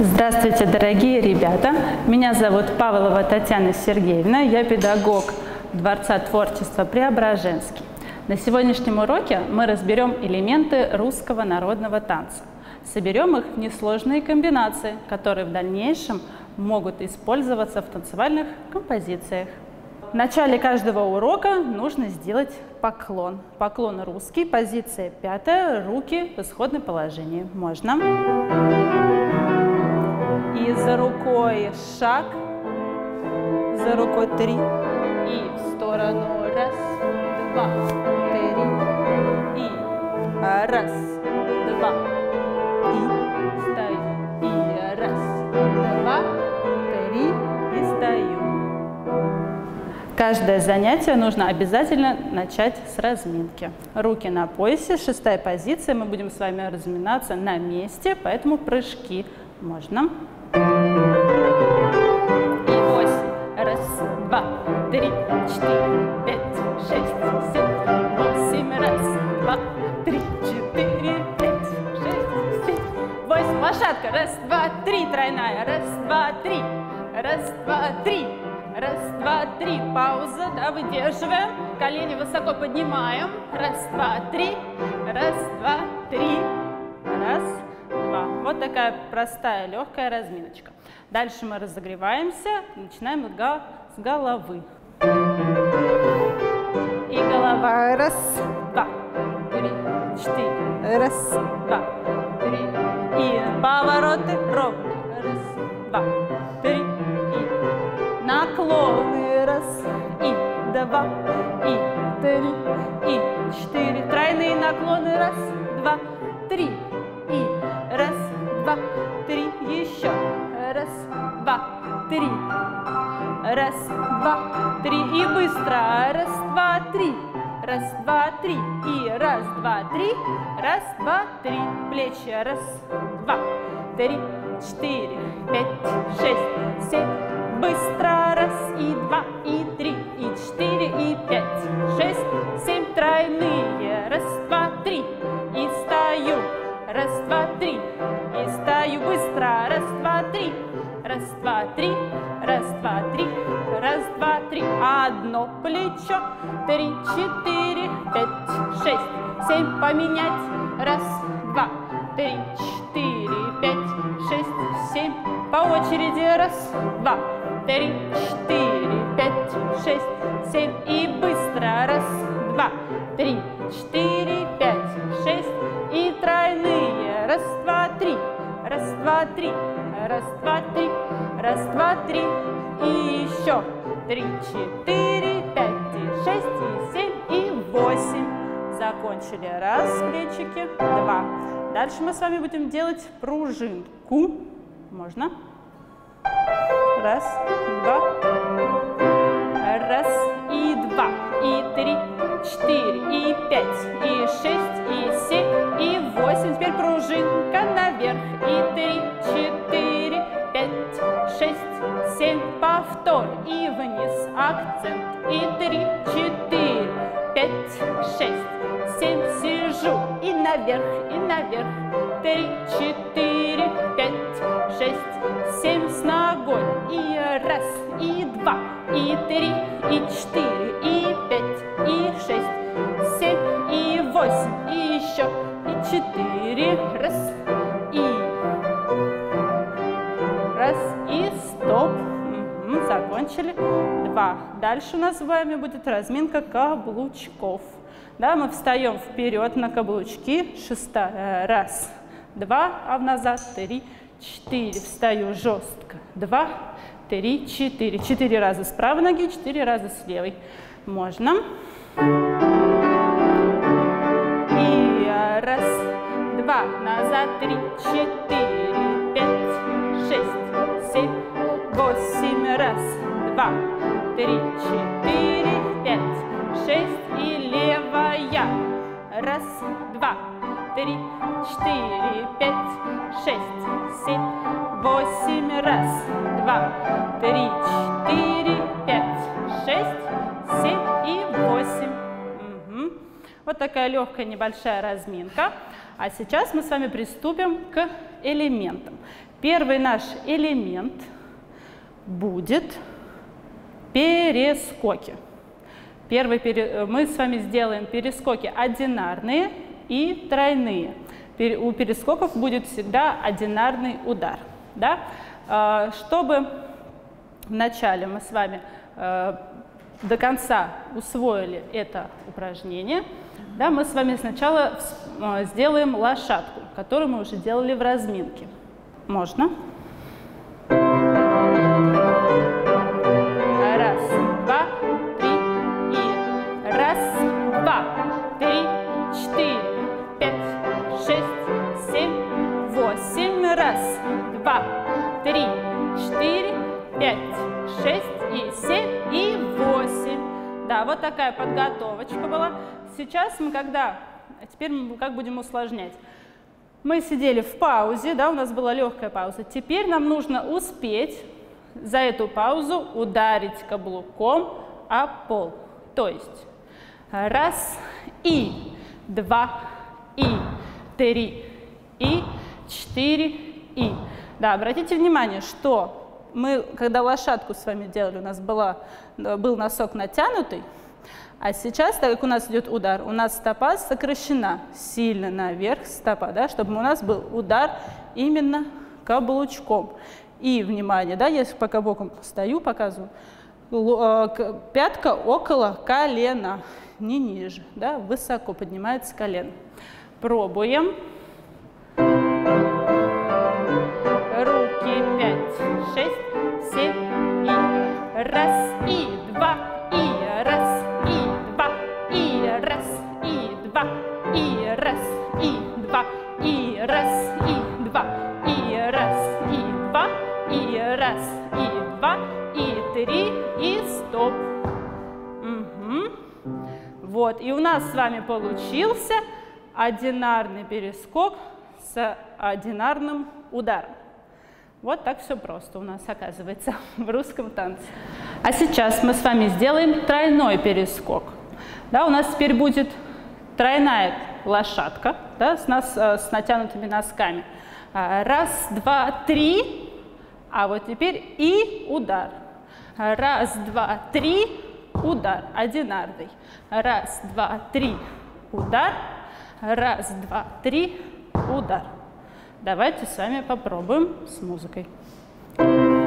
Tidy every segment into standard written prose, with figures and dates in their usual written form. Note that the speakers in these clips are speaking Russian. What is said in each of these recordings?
Здравствуйте, дорогие ребята! Меня зовут Павлова Татьяна Сергеевна, я педагог Дворца творчества Преображенский. На сегодняшнем уроке мы разберем элементы русского народного танца. Соберем их в несложные комбинации, которые в дальнейшем могут использоваться в танцевальных композициях. В начале каждого урока нужно сделать поклон. Поклон русский, позиция 5, руки в исходном положении. Можно. И за рукой шаг, за рукой 3, и в сторону 1, 2, 3, и 1, 2, и стою, и 1, 2, 3, и стою. Каждое занятие нужно обязательно начать с разминки. Руки на поясе, 6-я позиция, мы будем с вами разминаться на месте, поэтому прыжки можно. И 8. 1, 2, 3, 4, 5, 6, 7, 8. 1, 2, 3, 4, 5, 6, 7, 8. Лошадка. 1, 2, 3. Тройная. 1, 2, 3. 1, 2, 3. 1, 2, 3. Пауза. Да, выдерживаем. Колени высоко поднимаем. 1, 2, 3. 1, 2, 3. 1, 2. Вот такая простая, легкая разминочка. Дальше мы разогреваемся, начинаем с головы. И голова. 1, 2, 3, 4. 1, 2, 3. И повороты ровно. 1, 2, 3. И наклоны. 1, и 2, и 3, и 4. Тройные наклоны. 1, 2, 3. И 1, 2, 3. Еще. 1, 2, 3. 1, 2, 3. И быстро. 1, 2, 3. 1, 2, 3. И 1, 2, 3. 1, 2, 3. Плечи. 1, 2, 3, 4, 5, 6, 7. Быстро. 1, и 2, и 3, и 4, и 5, 6, 7. Тройные. 1, 2, 3. И стою. 1, 2, 3. И стою быстро. 1, 2, 3. 1, 2, 3. 1, 2, 3. 1, 2, 3. Одно плечо. 3, 4, 5, 6, 7. Поменять. 1, 2, 3, 4, 5, 6, 7. По очереди. 1, 2, 3, 4, 5, 6, 7. И быстро. 1, 2, 3, 4, 5, 6. И тройные. 1, 2, 3. 1, 2, 3. 1, 2, 3. 1, 2, 3. И еще. 3, 4, 5, 6, 7 и 8. Закончили. 1, плечики. 2. Дальше мы с вами будем делать пружинку. Можно. 1, 2. 1, и 2, и 3, 4, и 5, и 6, и 7, и 8. Теперь пружинка наверх. И 3, 4, 5, 6, 7. Повтор. И вниз. Акцент. И 3, 4, 5, 6, 7. Сижу. И наверх, и наверх. 3, 4, 5, 6, 7. С ногой. И 1, и 2, и 3, и 4, и 5, и 6, 7, и 8. И еще. И 4. 1, и стоп. Закончили. 2. Дальше у нас с вами будет разминка каблучков. Да, мы встаем вперед на каблучки. 6-я. 1, 2, а назад. 3, 4. Встаю жестко. 2, 3, 4. 4 раза с правой ноги, 4 раза с левой. Можно. И 1, 2, назад. 3, 4, 5, 6, 7, 8. 1, 2, 3, 4, 5, 6. И левая. 1, 2, 3, 4, 5, 6, 7, 8. 1, 2, 3, 4, 5, 6, 7 и 8. Вот такая легкая небольшая разминка. А сейчас мы с вами приступим к элементам. Первый наш элемент будет перескоки. Мы с вами сделаем перескоки одинарные и тройные. У перескоков будет всегда одинарный удар. Да? Чтобы вначале мы с вами до конца усвоили это упражнение, да, мы с вами сначала сделаем лошадку, которую мы уже делали в разминке. Можно? Раз, два, три и раз, два, три, четыре, пять, шесть, семь, восемь. Раз, два, три, четыре, пять, шесть и семь и восемь. Да, вот такая подготовочка была. Сейчас теперь мы как будем усложнять. Мы сидели в паузе, да, у нас была легкая пауза. Теперь нам нужно успеть за эту паузу ударить каблуком о пол. То есть раз и два и три и четыре и. Да, обратите внимание, что мы, когда лошадку с вами делали, у нас был носок натянутый, а сейчас, так как у нас идет удар, у нас стопа сокращена сильно наверх, стопа, да, чтобы у нас был удар именно каблучком. И, внимание, да, я пока боком стою, показываю, пятка около колена, не ниже, да, высоко поднимается колено. Пробуем. Руки 5, 6, 7 и раз, и два, и раз, и два, и раз, и два, и раз, и два, и раз, и два, и раз, и два, и раз, и два, и три, и стоп. Угу. Вот, и у нас с вами получился одинарный перескок с одинарным ударом. Вот так все просто у нас оказывается в русском танце. А сейчас мы с вами сделаем тройной перескок. Да, у нас теперь будет тройная лошадка, да, с натянутыми носками. Раз, два, три. А вот теперь и удар. Раз, два, три. Удар. Одинарный. Раз, два, три. Удар. Раз, два, три. Удар. Давайте с вами попробуем с музыкой. И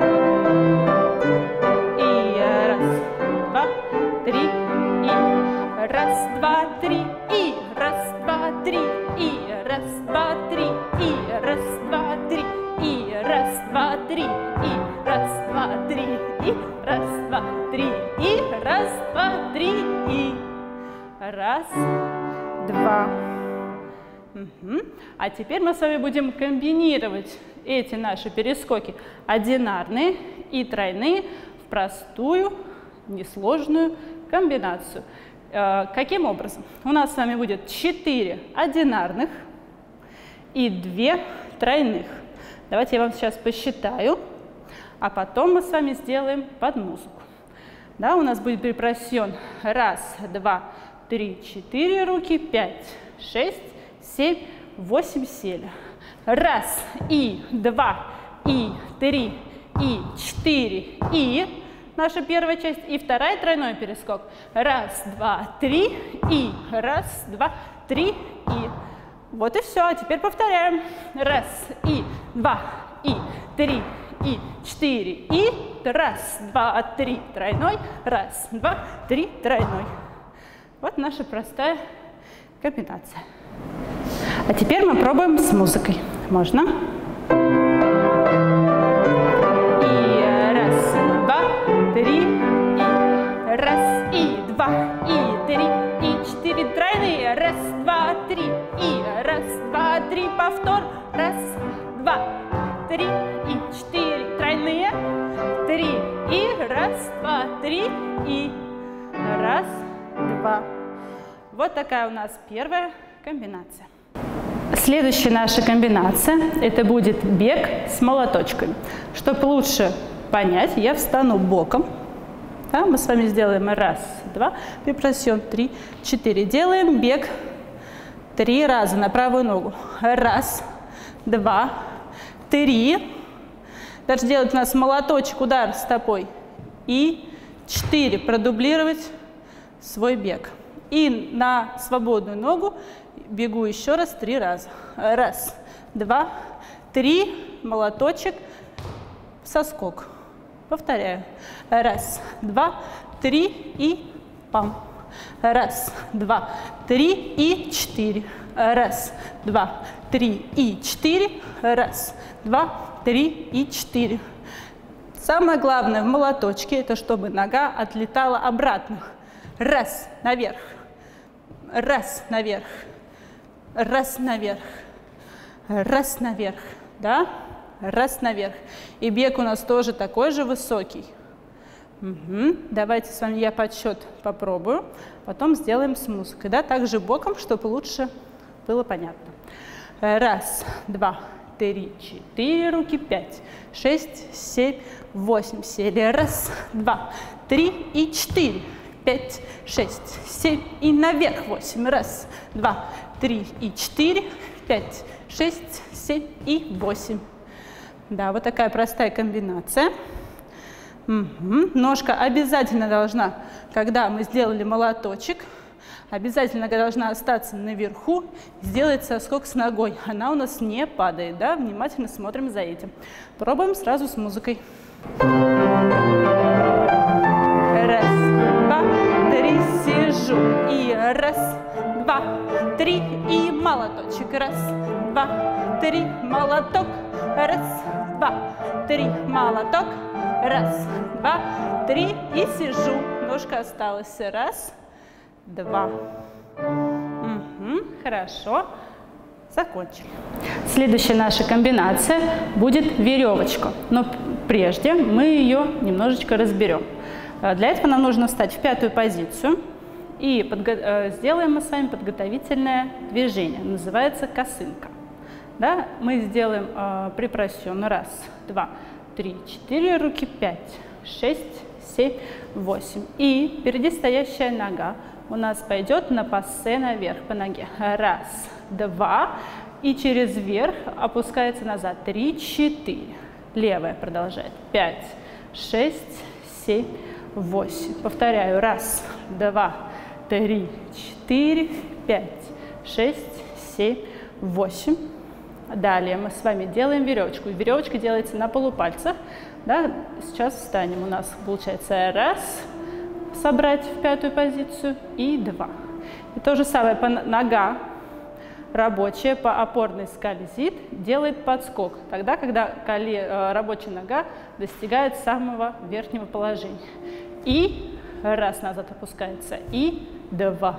раз, два, три, и раз, два, три, и раз, два, три, и раз, два, три, и раз, два, три, и раз, два, три, и раз, два, три, и раз, два, три, и раз, два, три, и раз, два. Угу. А теперь мы с вами будем комбинировать эти наши перескоки одинарные и тройные в простую, несложную комбинацию. Каким образом? У нас с вами будет 4 одинарных и 2 тройных. Давайте я вам сейчас посчитаю, а потом мы с вами сделаем под музыку. Да, у нас будет перепросьон 1, 2, 3, 4 руки, 5, 6, 7, 8 сели. 1, и 2, и 3, и 4, и наша первая часть, и вторая тройной перескок. 1, 2, 3, и 1, 2, 3, и. Вот и все. А теперь повторяем. 1, и 2, и 3, и 4, и 1, 2, 3, тройной. 1, 2, 3, тройной. Вот наша простая комбинация. А теперь мы пробуем с музыкой. Можно? И 1, 2, 3, и 1, и 2, и 3, и 4 тройные. 1, 2, 3, и 1, 2, 3, повтор. 1, 2, 3, и 4 тройные. 3, и 1, 2, 3, и 1, 2. Вот такая у нас первая комбинация. Следующая наша комбинация – это будет бег с молоточками. Чтобы лучше понять, я встану боком. Да, мы с вами сделаем 1, 2, перепросьем 3, 4. Делаем бег 3 раза на правую ногу. 1, 2, 3. Дальше делать у нас молоточек, удар стопой. И 4. Продублировать свой бег. И на свободную ногу бегу еще раз 3 раза. 1, 2, 3. Молоточек, соскок. Повторяю. 1, 2, 3 и пам. 1, 2, 3 и 4. 1, 2, 3 и 4. 1, 2, 3 и 4. Самое главное в молоточке, это чтобы нога отлетала обратно. 1, наверх. 1, наверх. 1, наверх. 1, наверх. Да? 1 наверх. И бег у нас тоже такой же высокий. Угу. Давайте с вами я подсчет попробую. Потом сделаем с музыкой. Да? Также боком, чтобы лучше было понятно. 1, 2, 3, 4. Руки. 5, 6, 7, 8. Сели. 1, 2, 3 и 4. 5, 6, 7 и наверх. 8. 1, 2, 3 и 4. 5, 6, 7 и 8. Да, вот такая простая комбинация. Угу. Ножка обязательно должна, когда мы сделали молоточек, обязательно должна остаться наверху, сделать соскок с ногой. Она у нас не падает, да? Внимательно смотрим за этим. Пробуем сразу с музыкой. 1, 2, 3, сижу. И 1, 2, 3 и молоточек. 1, 2, 3, молоток. 1, 2, 3, молоток. 1, 2, 3 и сижу. Ножка осталась. 1, 2. Угу, хорошо. Закончили. Следующая наша комбинация будет веревочка. Но прежде мы ее немножечко разберем. Для этого нам нужно встать в 5-ю позицию. И сделаем мы с вами подготовительное движение. Называется косынка. Да? Мы сделаем припрасьон. 1, 2, 3, 4. Руки. 5, 6, 7, 8. И впереди стоящая нога у нас пойдет на пассе наверх по ноге. 1, 2. И через верх опускается назад. 3, 4. Левая продолжает. 5, 6, 7, 8. Повторяю. 1, 2, 3, 4, 5, 6, 7, 8. Далее мы с вами делаем веревочку. Веревочка делается на полупальцах. Да? Сейчас встанем. У нас получается 1, собрать в 5-ю позицию, и 2. И то же самое, нога рабочая по опорной скользит, делает подскок. Тогда, когда рабочая нога достигает самого верхнего положения. И 1 назад опускается, и 2,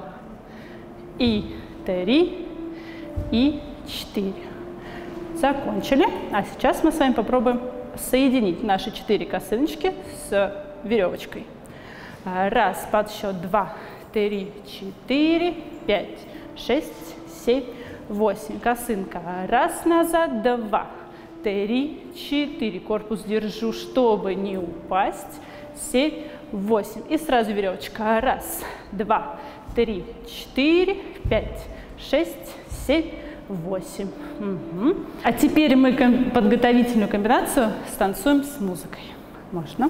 и 3, и 4. Закончили. А сейчас мы с вами попробуем соединить наши 4 косыночки с веревочкой. 1, подсчет. 2, 3, 4, 5, 6, 7, 8. Косынка. 1 назад, 2, 3, 4. Корпус держу, чтобы не упасть. 7, 8. И сразу веревочка. 1, 2, 3, 4, 5, 6, 7, 8. Угу. А теперь мы подготовительную комбинацию станцуем с музыкой. Можно?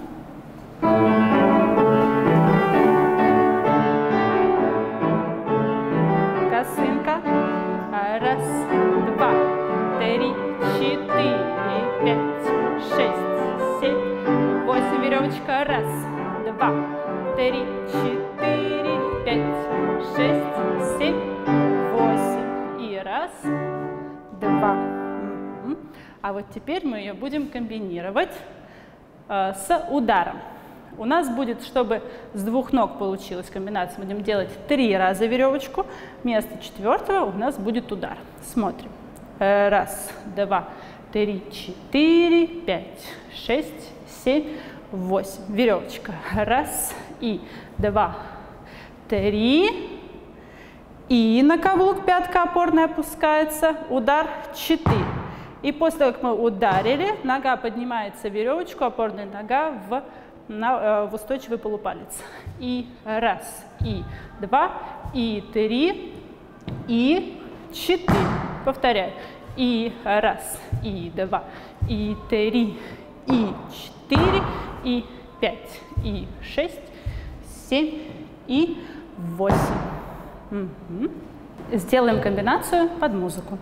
Косынка. 1, 2, 3, 4, 5, 6, 7, 8. Веревочка. 1, 2, 3, 4, 5, 6, 7, 8. И 1, 2. А вот теперь мы ее будем комбинировать с ударом. У нас будет, чтобы с 2 ног получилась комбинация, будем делать 3 раза веревочку. Вместо 4-го у нас будет удар. Смотрим. 1, 2, 3, 4, 5, 6, 7, 8. Веревочка. 1, и 2, 3. И на каблук пятка опорная опускается. Удар. 4. И после того, как мы ударили, нога поднимается, веревочку, опорная нога в устойчивый полупалец. И 1, и 2, и 3, и 4. Повторяю. И раз, и два, и три, и 4, и 5, и 6, 7, и 8. Угу. Сделаем комбинацию под музыку.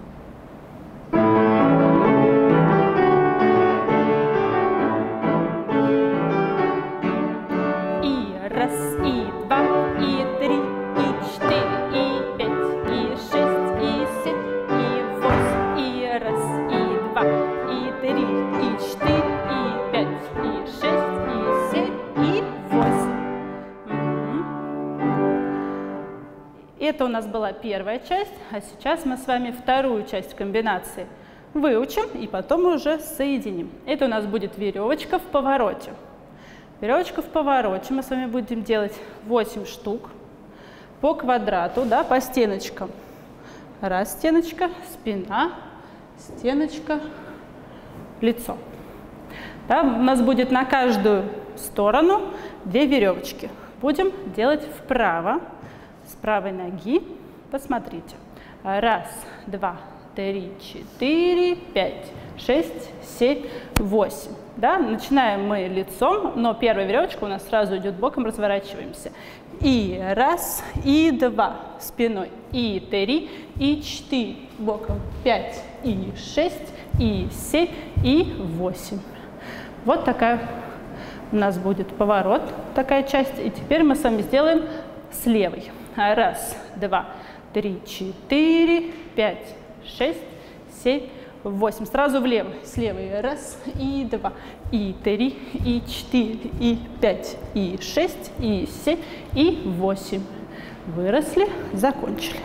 И раз, и два, и 3, и 4, и 5, и 6, и 7, и 8. И раз, и два, и 3, и 4, и 5, и 6, и 7, и 8. Это у нас была первая часть, а сейчас мы с вами вторую часть комбинации выучим и потом уже соединим. Это у нас будет веревочка в повороте. Веревочка в повороте мы с вами будем делать 8 штук по квадрату, да, по стеночкам. Раз стеночка, спина, стеночка, лицо. Да, у нас будет на каждую сторону 2 веревочки. Будем делать вправо. С правой ноги, посмотрите. Раз, два, 3, 4, 5, 6, 7, 8. Да? Начинаем мы лицом, но первая веревочка у нас сразу идет боком, разворачиваемся. И раз, и два, спиной, и 3, и 4, боком, 5, и 6, и 7, и 8. Вот такая у нас будет поворот, такая часть. И теперь мы с вами сделаем с левой. Раз, два, 3, 4, 5, 6, 7, 8. Сразу влево. С левой. Раз, и два, и 3, и 4, и 5, и 6, и 7, и 8. Выросли, закончили.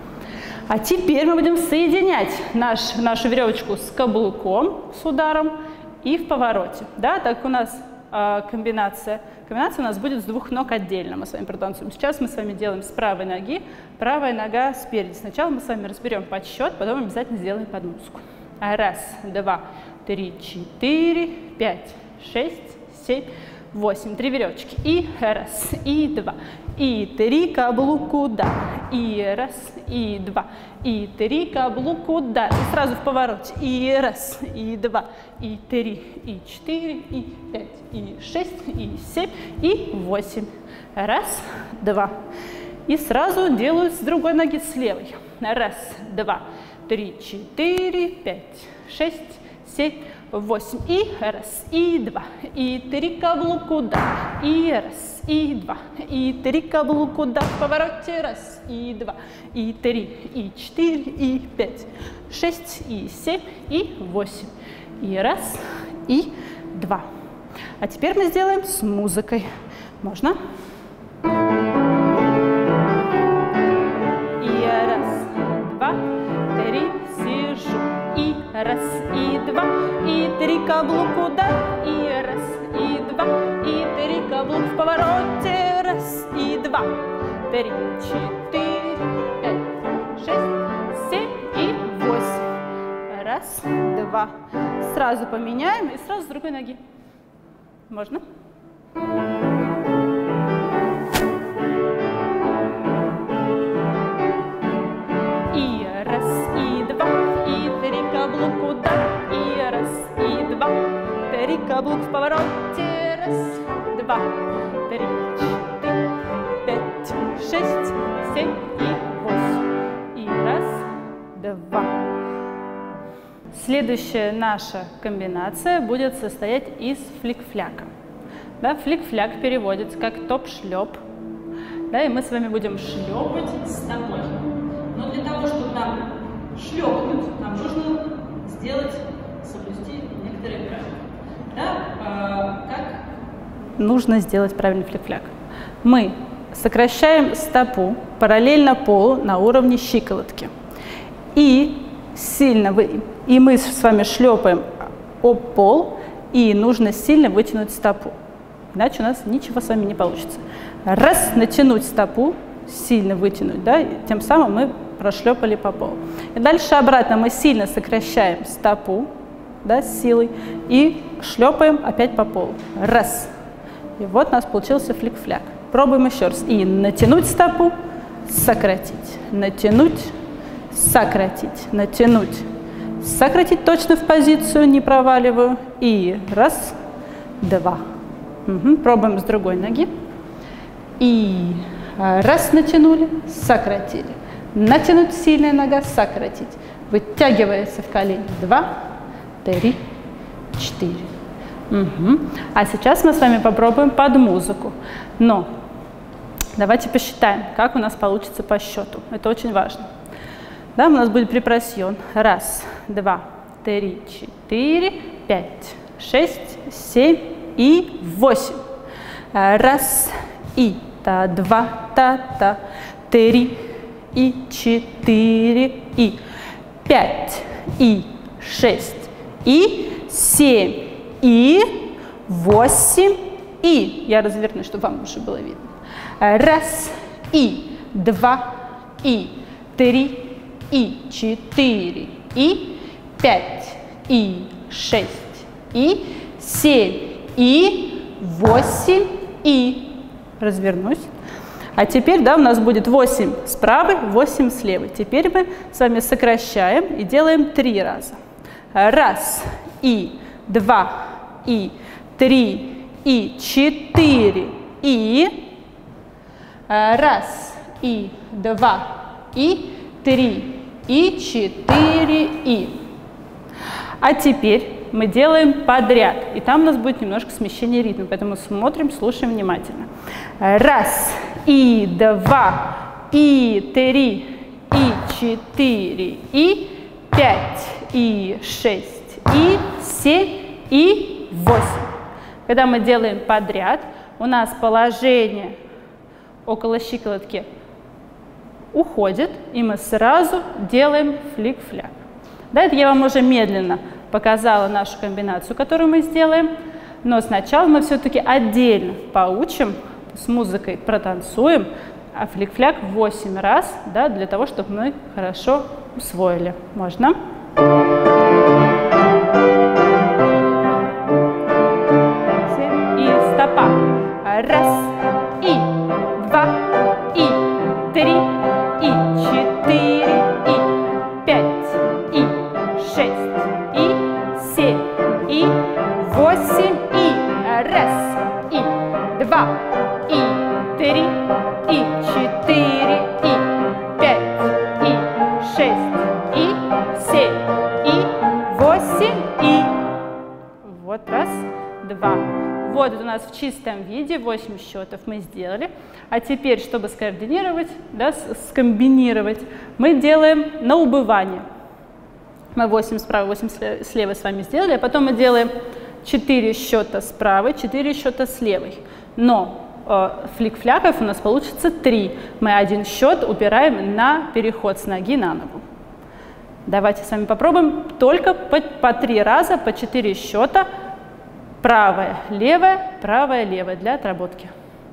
А теперь мы будем соединять нашу веревочку с каблуком, с ударом и в повороте. Да, так у нас комбинация. Комбинация у нас будет с 2 ног отдельно. Мы с вами протанцуем. Сейчас мы с вами делаем с правой ноги. Правая нога спереди. Сначала мы с вами разберем подсчет, потом обязательно сделаем под музыку. Раз, два, 3, 4, 5, 6, 7, 8. 3 веревочки. И раз, и два, и 3, каблук удар. И раз, и два, и 3, каблук удар. И сразу в повороте. И раз, и два, и 3, и 4, и 5, и 6, и 7, и 8. Раз, два. И сразу делаю с другой ноги, с левой. Раз, два, 3, 4, 5, 6, 7, 8. И раз, и два, и 3, каблук удар. И раз, и два, и 3, каблук удар. В повороте. Раз, и два, и 3, и 4, и 5, 6, и 7, и 8. И раз, и два. А теперь мы сделаем с музыкой. Можно? И раз, два, 3, сижу. И раз, и два, и 3, каблук удар. И раз, и два, и 3, каблук в повороте. Раз, и два, 3, 4, 5, 6, 7 и 8. Раз, два. Сразу поменяем и сразу с другой ноги. Можно? И раз, и два, и 3, каблук удар. И раз, и два, 3, каблук в повороте. Раз, два, 3, 4, 5, 6, 7 и 8. И раз, два. Следующая наша комбинация будет состоять из флик-фляка. Да, флик-фляк переводится как топ-шлеп. Да, и мы с вами будем шлепать стопой. Но для того, чтобы нам шлепнуть, нам нужно соблюсти некоторые правила. Да, как нужно сделать правильный флик-фляк? Мы сокращаем стопу параллельно полу на уровне щиколотки. И мы с вами шлепаем об пол, и нужно сильно вытянуть стопу. Иначе у нас ничего с вами не получится. Раз, натянуть стопу, сильно вытянуть, да, и тем самым мы прошлепали по полу. И дальше обратно мы сильно сокращаем стопу, да, с силой, и шлепаем опять по полу. Раз. И вот у нас получился флик-фляк. Пробуем еще раз. И натянуть стопу, сократить. Натянуть, сократить, натянуть, сократить точно в позицию, не проваливаю. И раз, два. Пробуем с другой ноги. И раз, натянули, сократили. Натянуть сильная нога, сократить. Вытягивается в колени. 2, 3, 4. А сейчас мы с вами попробуем под музыку. Но давайте посчитаем, как у нас получится по счету. Это очень важно. Да, у нас будет препрессион. 1, 2, 3, 4, 5, 6, 7 и 8. 1 и та, 2, та, 3 и 4 и 5 и 6 и 7 и 8 и. Я разверну, чтобы вам уже было видно. 1 и 2 и 3 и 4 и 5 и 6 и 7 и 8 и. Развернусь. А теперь, да, у нас будет 8 с правой, 8 с левой. Теперь мы с вами сокращаем и делаем 3 раза. 1 и 2 и 3 и 4 и. 1 и 2 и 3 и 4 и. А теперь мы делаем подряд. И там у нас будет немножко смещение ритма, поэтому смотрим, слушаем внимательно. 1 и 2 и 3 и 4 и 5 и 6 и 7 и 8. Когда мы делаем подряд, у нас положение около щиколотки уходит, и мы сразу делаем флик-фляк. Да, это я вам уже медленно показала нашу комбинацию, которую мы сделаем, но сначала мы все-таки отдельно поучим, с музыкой протанцуем, а флик-фляк 8 раз, да, для того, чтобы мы хорошо усвоили. Можно? И стопа. 1 и 2 и 3 и 4 и 5 и 6 и 7 и 8 и 1 и 2 и 3 и 4 и 5 и 6 и 7 и 8 и. Вот раз, два. Вот это у нас в чистом виде 8 счетов мы сделали. А теперь, чтобы скоординировать, да, скомбинировать, мы делаем на убывание. Мы 8 справа, 8 слева с вами сделали, а потом мы делаем 4 счета с правой, 4 счета с левой. Но флик-фляков у нас получится 3. Мы один счет убираем на переход с ноги на ногу. Давайте с вами попробуем только по 3 раза, по 4 счета. Правая, левая для отработки.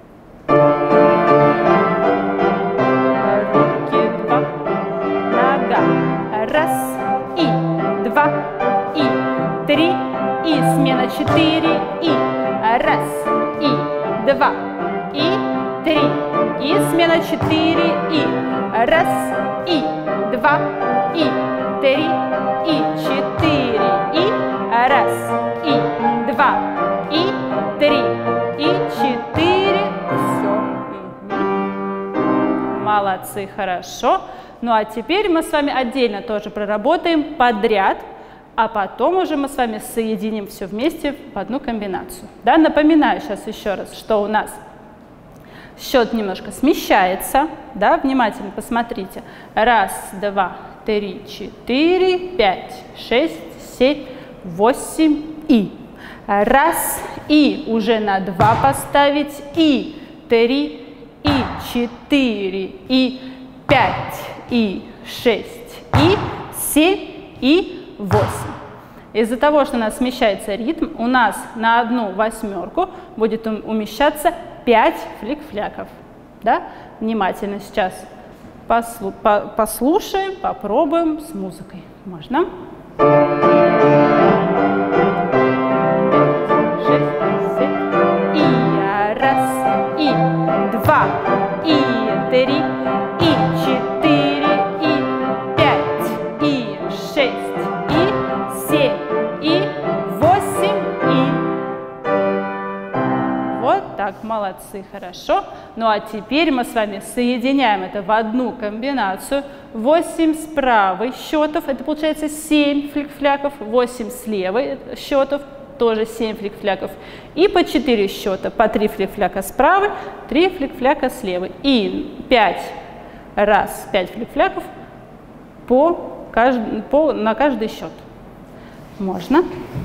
Руки, 2, нога. 1 и 2 и 3 и смена 4 и 1 и 2 и 3 и смена 4 и 1 и 2 и 3 и 4 и 1 и 2 и 3 и 4. Все. Молодцы, хорошо. Ну а теперь мы с вами отдельно тоже проработаем подряд, а потом уже мы с вами соединим все вместе в одну комбинацию. Да, напоминаю сейчас еще раз, что у нас счет немножко смещается. Да, внимательно посмотрите. 1, 2, 3, 4, 5, 6, 7, 8 и. 1 и уже на 2 поставить, и 3, и 4, и 5, и 6, и 7, и 8. Из-за того, что у нас смещается ритм, у нас на одну восьмерку будет умещаться 5 флик-фляков. Да? Внимательно сейчас послушаем, попробуем с музыкой. Можно? 6, 7, и 1, и 2, и 3, и 4, и 5, Молодцы, хорошо. Ну а теперь мы с вами соединяем это в одну комбинацию. 8 с правой счетов, это получается 7 флик-фляков, 8 с левой счетов, тоже 7 флик-фляков. И по 4 счета, по 3 флик-фляка с правой, 3 флик-фляка с левой. И 5 раз 5 флик-фляков на каждый счет. Можно.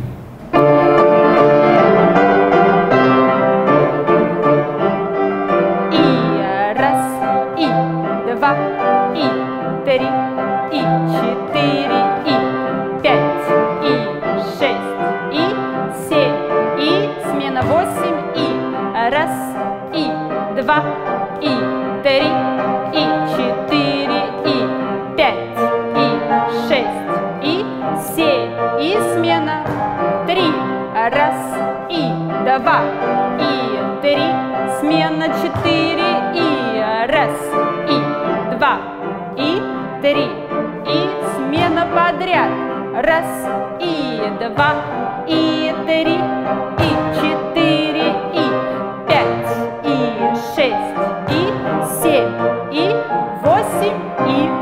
И 3, и 4, и 5, и 6, и 7, и смена 8, и раз, и 2, и 3, и 4, и 5, и 6, и 7, и смена 3, раз, и 2, и 3, смена 4, и раз, и 2, и 3, и смена подряд. Раз, и 2, и 3, и 4, и 5, и 6, и 7, и 8, и...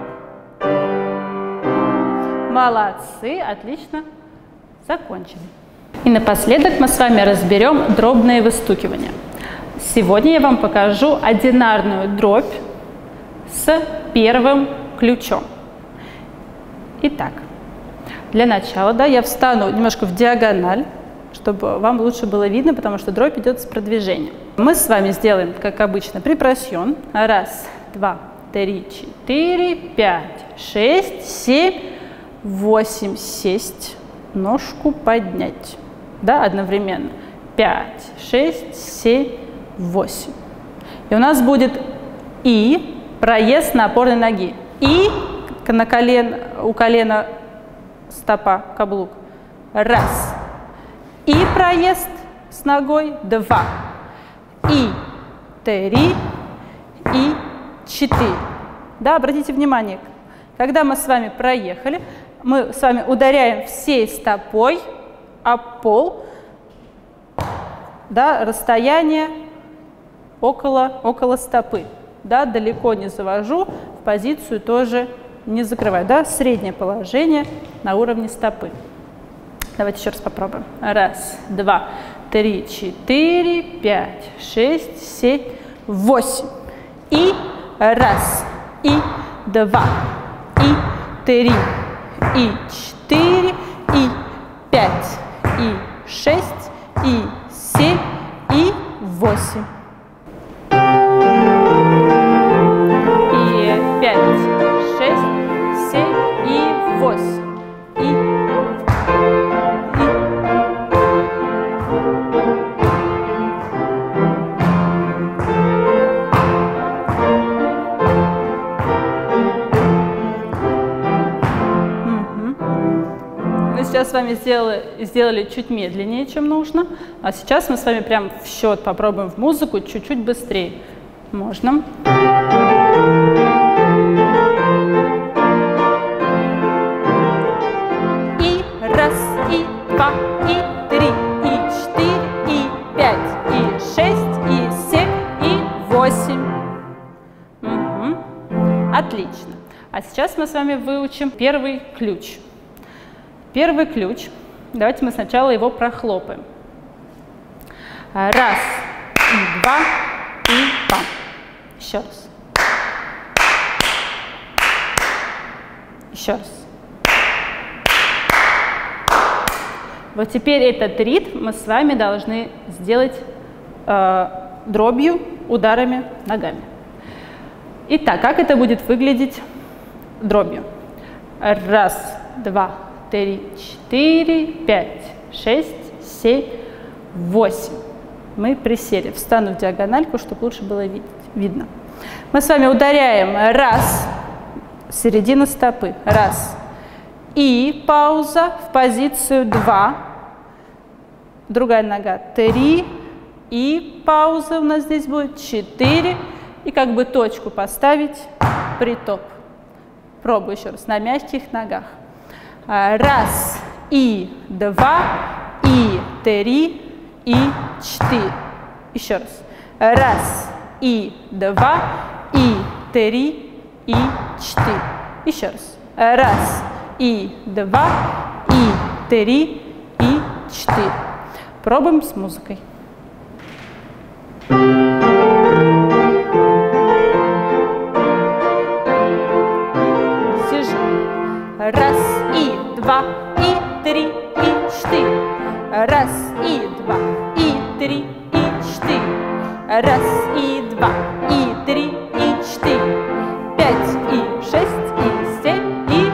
Молодцы, отлично, закончили. И напоследок мы с вами разберем дробные выстукивания. Сегодня я вам покажу одинарную дробь с первым ключом. Итак, для начала, я встану немножко в диагональ, чтобы вам лучше было видно, потому что дробь идет с продвижением. Мы с вами сделаем, как обычно, припрасьон. Раз, два, три, 4, 5, 6, 7, 8. Сесть, ножку поднять. Одновременно. 5, 6, 7, 8. И у нас будет и проезд на опорной ноги. И у колена стопа, каблук. Раз. И проезд с ногой. 2. И 3. И 4. Обратите внимание, когда мы с вами проехали, мы с вами ударяем всей стопой об пол, расстояние около стопы. Далеко не завожу, в позицию тоже не закрываю. Среднее положение на уровне стопы. Давайте еще раз попробуем. Раз, два, три, 4, 5, 6, 7, 8. И раз, и 2, и 3, и 4, и 5, и 6, и 7, и 8. И 5, 6, 7 и 8. Мы сейчас с вами сделали чуть медленнее, чем нужно. А сейчас мы с вами прям в счет попробуем в музыку чуть-чуть быстрее. Можно. И раз, и два, и 3, и 4, и 5, и 6, и 7, и 8. Отлично. А сейчас мы с вами выучим первый ключ. Первый ключ. Давайте мы сначала его прохлопаем. Раз, и два, и пам. Еще раз. Еще раз. Вот теперь этот ритм мы с вами должны сделать дробью, ударами ногами. Итак, как это будет выглядеть дробью? Раз, два, 3, 4, 5, 6, 7, 8. Мы присели. Встану в диагональку, чтобы лучше было видно. Мы с вами ударяем раз, середина стопы, раз. И пауза в позицию 2. Другая нога 3. И пауза у нас здесь будет 4. И как бы точку поставить, притоп. Пробую еще раз на мягких ногах. Раз, и 2, и 3, и 4. Еще раз. Раз, и два, и три, и четыре. Еще раз. Раз, и два, и три, и четыре. Пробуем с музыкой. Сижу. Раз, и два, и три, и четыре. Раз, и два, и три, и четыре. Раз, и два, и три, и четыре. 5, и 6, и 7, и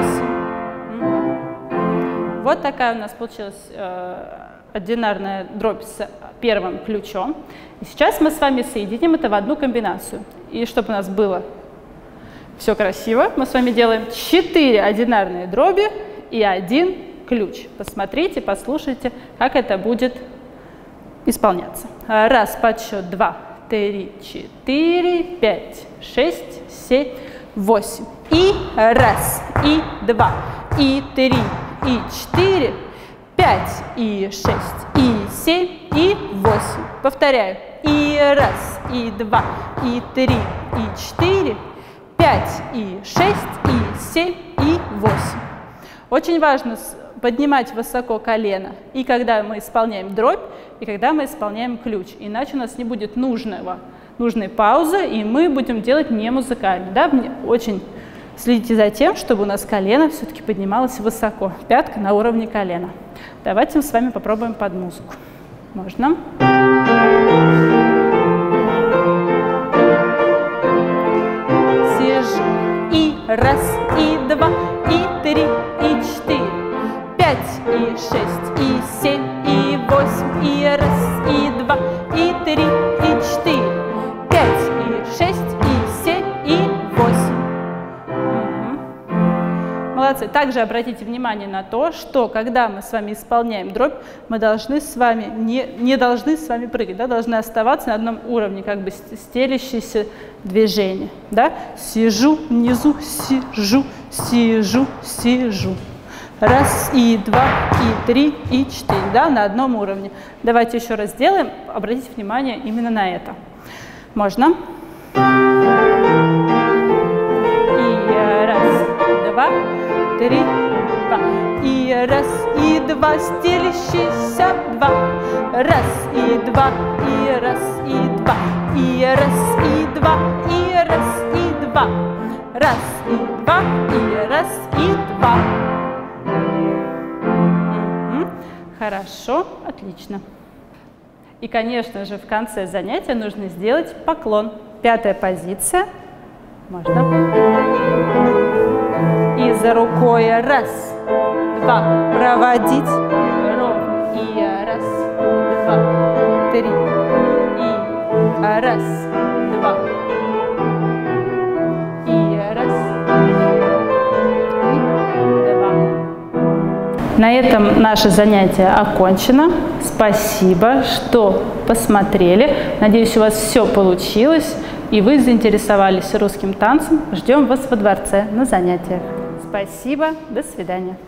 8. Вот такая у нас получилась одинарная дробь с первым ключом. И сейчас мы с вами соединим это в одну комбинацию. И чтобы у нас было все красиво, мы с вами делаем 4 одинарные дроби и 1 ключ. Посмотрите, послушайте, как это будет исполняться. Раз, подсчет, 2, 3, 4, 5, 6, 7, 8. И раз, и два, и три, и 4, 5, и 6, и 7, и 8. Повторяю. И раз, и два, и три, и 4, 5, и 6, и 7, и 8. Очень важно поднимать высоко колено, и когда мы исполняем дробь, и когда мы исполняем ключ. Иначе у нас не будет нужной паузы, и мы будем делать не музыкально. Да? Очень следите за тем, чтобы у нас колено все-таки поднималось высоко, пятка на уровне колена. Давайте мы с вами попробуем под музыку. Можно? Сижу. И раз, и два, и три, и 4. 5, и 6, и 7, и 8, и раз, и два, и 3, и 4, 5, и 6, и 7, и 8. Молодцы. Также обратите внимание на то, что когда мы с вами исполняем дробь, мы должны с вами не должны с вами прыгать, да, должны оставаться на одном уровне, как бы стелящиеся движения. Да? Сижу внизу, сижу, сижу, сижу. Раз, и два, и три, и 4, да, на одном уровне. Давайте еще раз сделаем. Обратите внимание именно на это. Можно? И раз, два, три, два. И раз, и два, стелящиеся два. Раз, и два, и раз, и два. И раз, и два, и раз, и два. Раз, и два, и раз, и два. Хорошо, отлично. И, конечно же, в конце занятия нужно сделать поклон. 5-я позиция. Можно. И за рукой раз, два, проводить ровно. И раз, два, три. И раз, два. И раз, два. На этом наше занятие окончено. Спасибо, что посмотрели. Надеюсь, у вас все получилось, и вы заинтересовались русским танцем. Ждем вас во дворце на занятиях. Спасибо, до свидания.